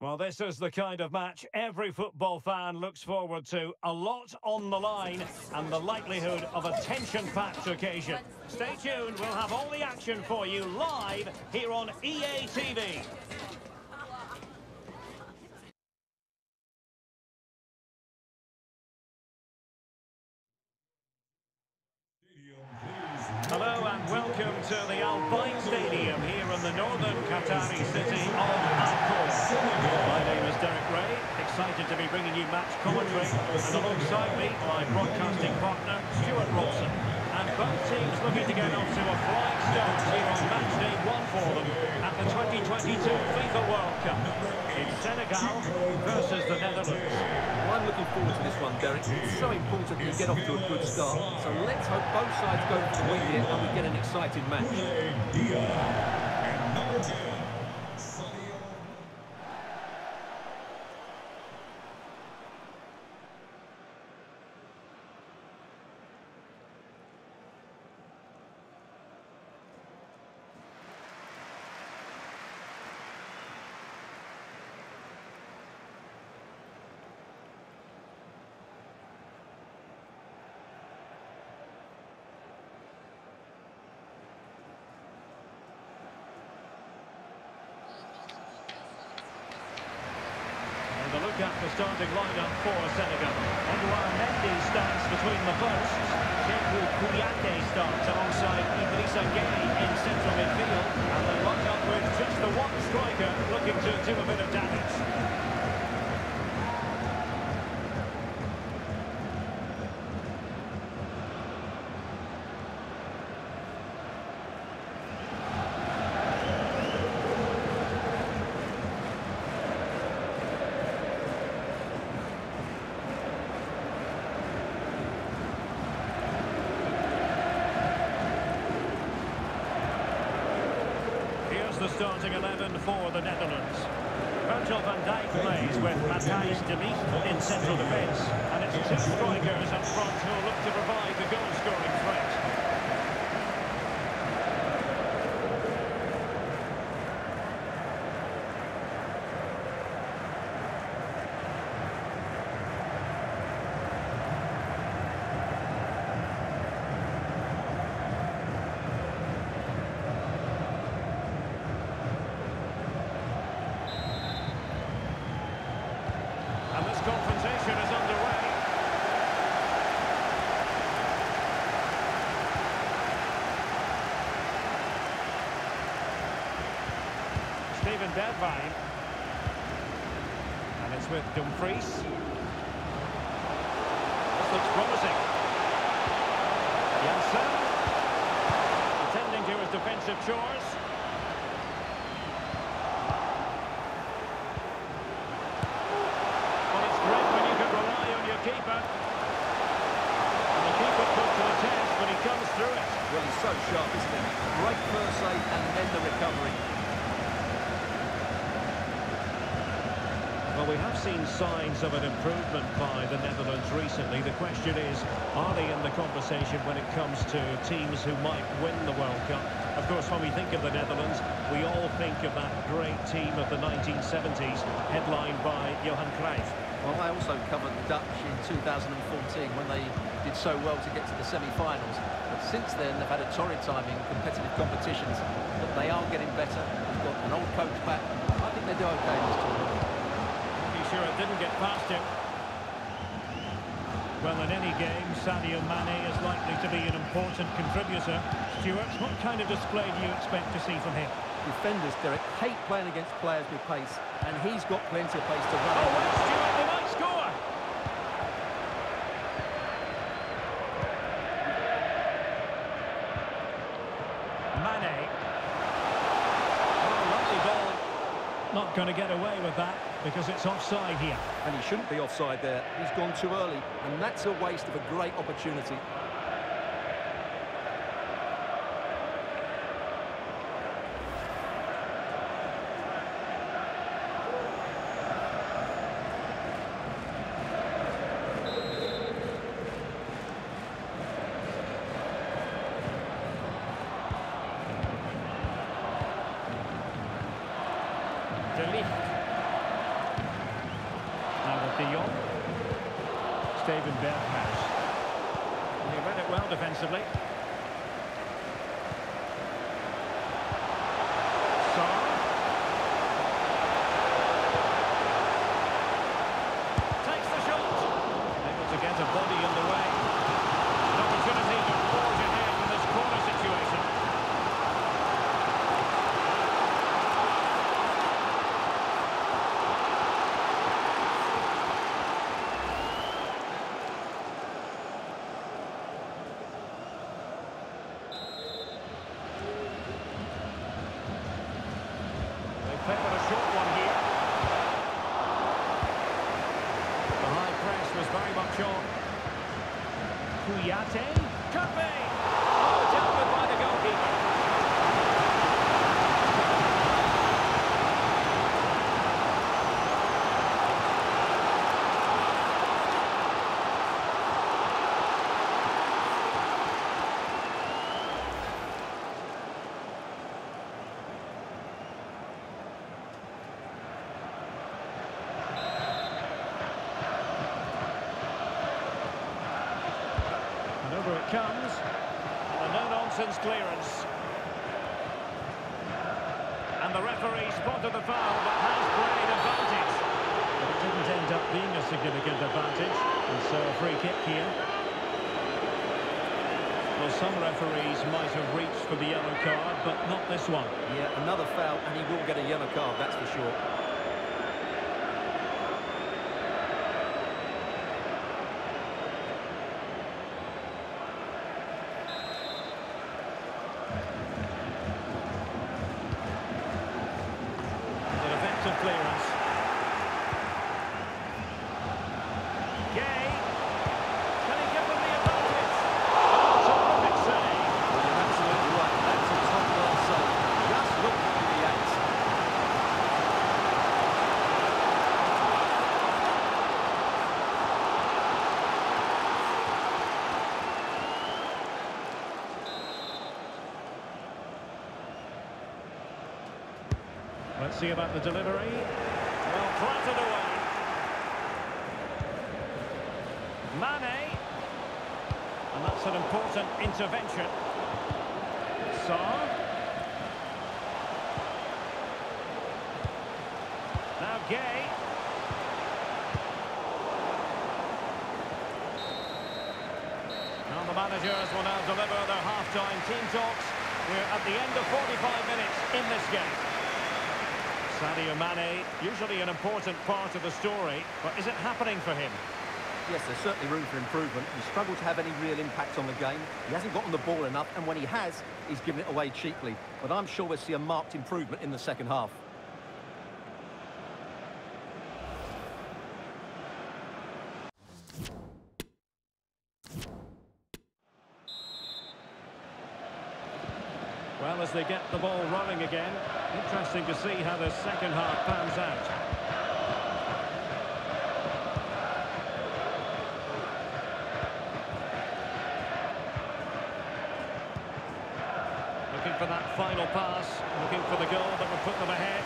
Well, this is the kind of match every football fan looks forward to. A lot on the line and the likelihood of a tension-packed occasion. Stay tuned, we'll have all the action for you live here on EA TV. Hello and welcome to the Al Bayt Stadium here in the northern Qatari city of Al-Khor. My name is Derek Ray, excited to be bringing you match commentary, and alongside me, my broadcasting partner, Stuart Robson. And both teams looking to get off to a flying start here on match day 1 for them at the 2022 FIFA World Cup. It's Senegal versus the Netherlands. I'm looking forward to this one, Derek. It's so important that you get off to a good start. So let's hope both sides go for the win here and we get an exciting match. A look at the starting lineup for Senegal. Edouard Mendy starts between the posts. Cheikhou Kouyaté starts alongside Idrissa Gueye in central midfield. And they lock up with just the one striker looking to do a bit of damage. The starting 11 for the Netherlands. Virgil van Dijk plays with Matthijs de Ligt in central defence, and it's two strikers up front who will look to provide the goal-scoring threat. And this confrontation is underway. Steven Bergwijn. And it's with Dumfries. This looks promising. Janssen. Attending to his defensive chores. Keeper. And the keeper put to the test, but he comes through it. Well, he's so sharp, isn't he? Great first save and then the recovery. Well, we have seen signs of an improvement by the Netherlands recently. The question is, are they in the conversation when it comes to teams who might win the World Cup? Of course, when we think of the Netherlands, we all think of that great team of the 1970s, headlined by Johan Cruyff. Well, I also covered the Dutch in 2014 when they did so well to get to the semi-finals. But since then, they've had a torrid time in competitive competitions. But they are getting better. They've got an old coach back. I think they do okay in this tournament. Pretty sure it didn't get past him. Well, in any game, Sadio Mane is likely to be an important contributor. Stuart, what kind of display do you expect to see from him? Defenders, Derek, hate playing against players with pace, and he's got plenty of pace to run. Oh, well, Stuart, they might score! Mane. Oh, lovely ball. Not going to get away with that because it's offside here. And he shouldn't be offside there. He's gone too early, and that's a waste of a great opportunity. De Ligt. Steven Berghuis. He read it well defensively. Son. Takes the shot. Able to get a body in the way. An opportunity to forge ahead in this corner situation. Played a short one here. The high press was very much on. Kouyaté. Could be! Oh, dealt with by the goalkeeper. Over it comes. A no-nonsense clearance. And the referee spotted the foul but has played advantage. But it didn't end up being a significant advantage. And so a free kick here. Well, some referees might have reached for the yellow card, but not this one. Yeah, another foul, and he will get a yellow card, that's for sure. Clearance. Gay. Can he give them the advantage? Oh, terrific save. Well, you're absolutely right. That's a top-class save. Just look how he reacts. Let's see about the delivery. Well, clattered away. Mane. And that's an important intervention. Son. Now Gay. Now the managers will now deliver their half-time team talks. We're at the end of 45 minutes in this game. Sadio Mane, usually an important part of the story, but is it happening for him? Yes, there's certainly room for improvement. He struggled to have any real impact on the game. He hasn't gotten the ball enough, and when he has, he's given it away cheaply. But I'm sure we'll see a marked improvement in the second half. Well, as they get the ball rolling again, interesting to see how the second half pans out. Looking for that final pass, looking for the goal that would put them ahead.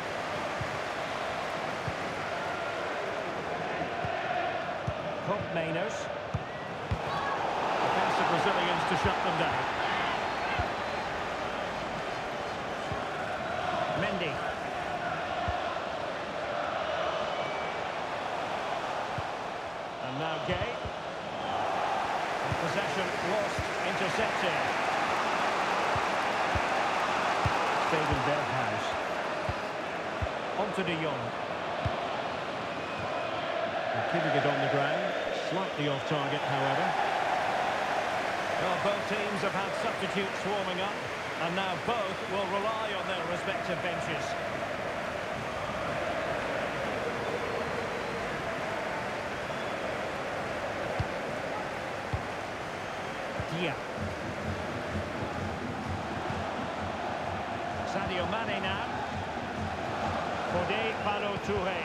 Hope Mainers. Defensive Brazilians to shut them down. Mendy. And now Gay. Possession lost, intercepted. Steven Berghuis. On to De Jong. And keeping it on the ground. Slightly off target, however. Well, both teams have had substitutes warming up. And now both will rely on their respective benches. Dia. Sadio Mane now. Fodé Ballo-Touré.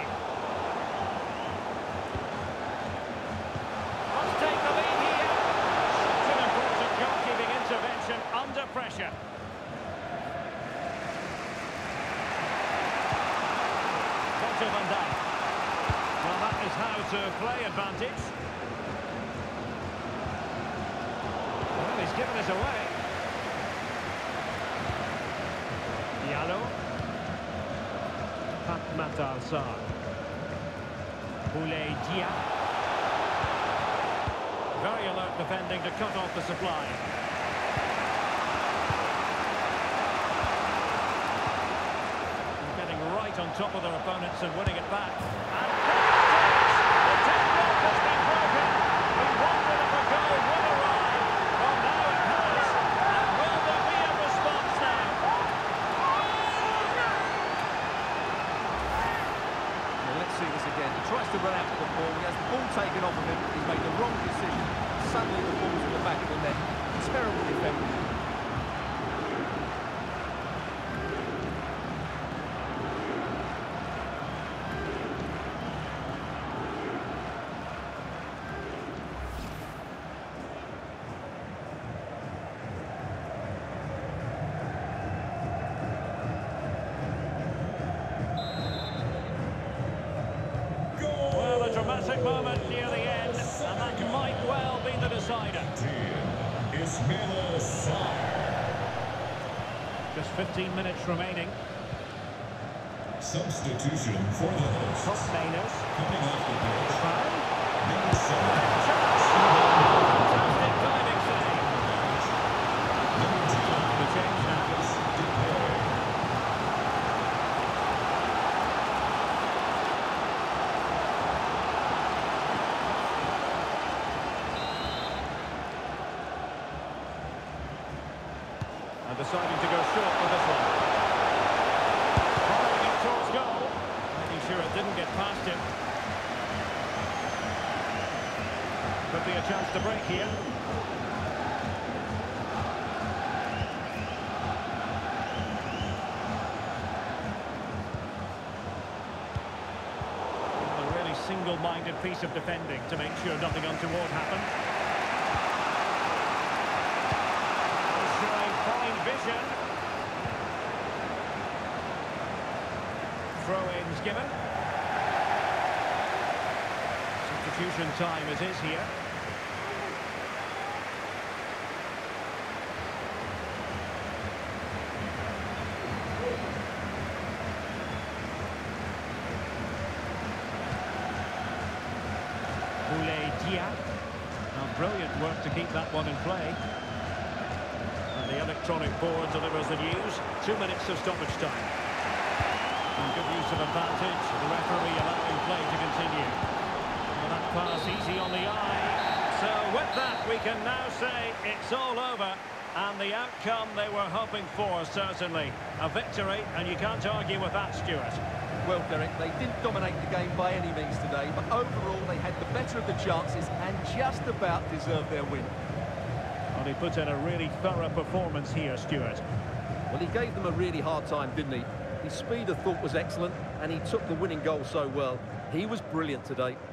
Let's take the lead here. Such an important goalkeeping intervention under pressure. Van Dijk. Well, that is how to play advantage. He's given us away. Diallo. Pat Matar Sarr. Boulaye Dia. Very alert defending to cut off the supply. Getting right on top of their opponents and winning it back. And the deadlock has been broken. We wondered if a goal would arrive. Well, now it has. And will there be a response now? Well, let's see this again. He tries to run out with the ball. He has the ball taken off of him. He's made the wrong decision. Suddenly the ball's in the back of the net. Terrible defending. Well, a dramatic moment near the end, and that might well be the decider. Ismaila Sarr. Just 15 minutes remaining. Substitution for the hosts. Top Mainers. Coming off the bench. Try. Number 7. Fantastic diving save. Number 10. The change now. Depay. And deciding to go short with this one. Following it towards goal. Making sure it didn't get past him. Could be a chance to break here. A really single-minded piece of defending to make sure nothing untoward happened. Showing fine vision. Throw-ins given. Substitution time it is here. Boulaye Dia. Now brilliant work to keep that one in play. And the electronic board delivers the news. 2 minutes of stoppage time. And good use of advantage. The referee allowing play to continue. Well, that pass easy on the eye. So with that, we can now say it's all over. And the outcome they were hoping for, certainly. A victory, and you can't argue with that, Stuart. Well, Derek, they didn't dominate the game by any means today, but overall they had the better of the chances and just about deserved their win. Well, he put in a really thorough performance here, Stuart. Well, he gave them a really hard time, didn't he? His speed of thought was excellent, and he took the winning goal so well. He was brilliant today.